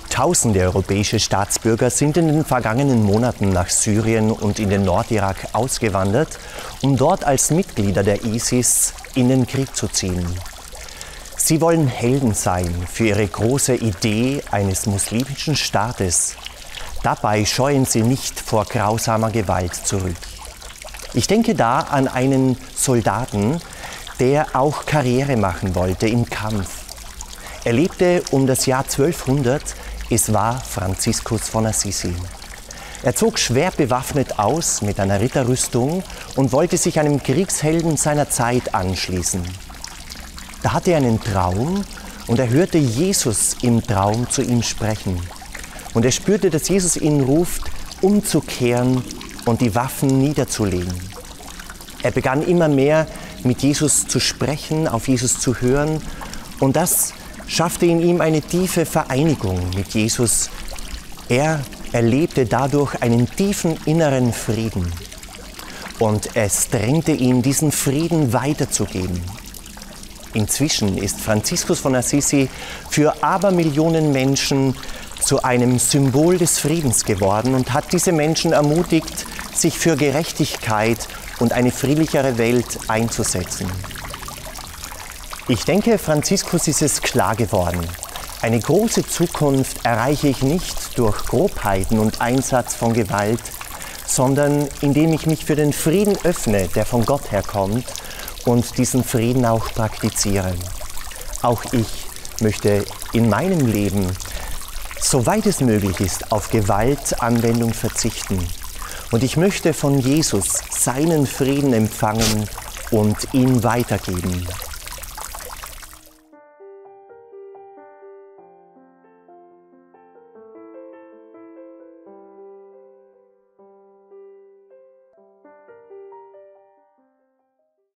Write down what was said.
Tausende europäische Staatsbürger sind in den vergangenen Monaten nach Syrien und in den Nordirak ausgewandert, um dort als Mitglieder der ISIS in den Krieg zu ziehen. Sie wollen Helden sein für ihre große Idee eines muslimischen Staates. Dabei scheuen sie nicht vor grausamer Gewalt zurück. Ich denke da an einen Soldaten, der auch Karriere machen wollte im Kampf. Er lebte um das Jahr 1200, es war Franziskus von Assisi. Er zog schwer bewaffnet aus mit einer Ritterrüstung und wollte sich einem Kriegshelden seiner Zeit anschließen. Da hatte er einen Traum und er hörte Jesus im Traum zu ihm sprechen. Und er spürte, dass Jesus ihn ruft, umzukehren und die Waffen niederzulegen. Er begann immer mehr mit Jesus zu sprechen, auf Jesus zu hören, und das schaffte in ihm eine tiefe Vereinigung mit Jesus. Er erlebte dadurch einen tiefen inneren Frieden und es drängte ihn, diesen Frieden weiterzugeben. Inzwischen ist Franziskus von Assisi für Abermillionen Menschen zu einem Symbol des Friedens geworden und hat diese Menschen ermutigt, sich für Gerechtigkeit und eine friedlichere Welt einzusetzen. Ich denke, Franziskus ist es klar geworden. Eine große Zukunft erreiche ich nicht durch Grobheiten und Einsatz von Gewalt, sondern indem ich mich für den Frieden öffne, der von Gott herkommt, und diesen Frieden auch praktiziere. Auch ich möchte in meinem Leben, soweit es möglich ist, auf Gewaltanwendung verzichten. Und ich möchte von Jesus seinen Frieden empfangen und ihn weitergeben.